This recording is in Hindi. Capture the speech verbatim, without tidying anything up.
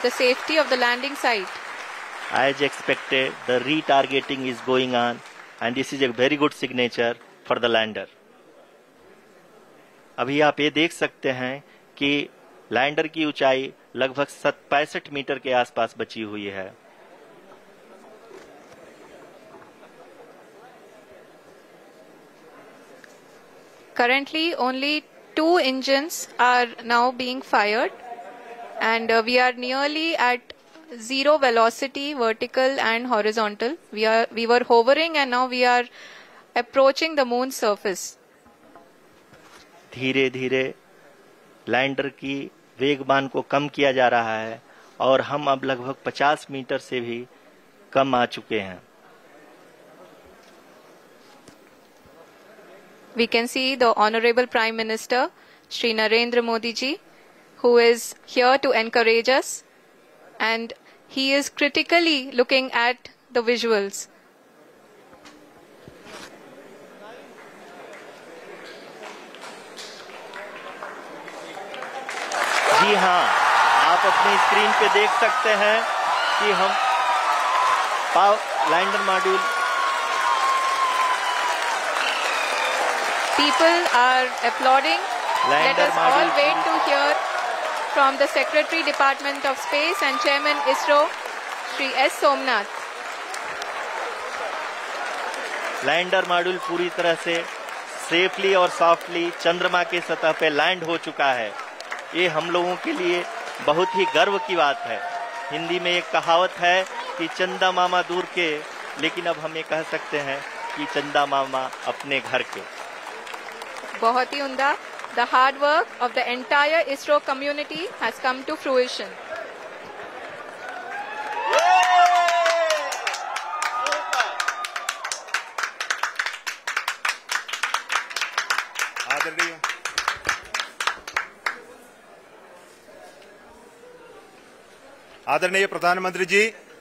the safety of the landing site. As expected, the retargeting is going on, and this is a very good signature for the lander. अभी आप ये देख सकते हैं कि लैंडर की ऊंचाई लगभग पैंसठ मीटर के आसपास बची हुई है. Currently, only two engines are now being fired, and uh, we are nearly at zero velocity, vertical and horizontal. We are we were hovering, and now we are approaching the moon's surface. धीरे धीरे लैंडर की वेगमान को कम किया जा रहा है और हम अब लगभग पचास मीटर से भी कम आ चुके हैं. We can see the Honorable Prime Minister, Shri Narendra Modi ji, who is here to encourage us, and he is critically looking at the visuals. जी हाँ, आप अपनी स्क्रीन पे देख सकते हैं कि हम lander module. People are applauding. Lander Let us all module wait to hear from the Secretary Department of Space and Chairman ISRO, Shri S. Somnath. Lander module पूरी तरह से सेफली और सॉफ्टली चंद्रमा के सतह पे लैंड हो चुका है. ये हम लोगों के लिए बहुत ही गर्व की बात है. हिंदी में एक कहावत है कि चंदा मामा दूर के, लेकिन अब हम ये कह सकते हैं कि चंदा मामा अपने घर के. बहुत ही उम्दा. The hard work of the entire ISRO community has come to fruition. आदरणीय आदरणीय प्रधानमंत्री जी,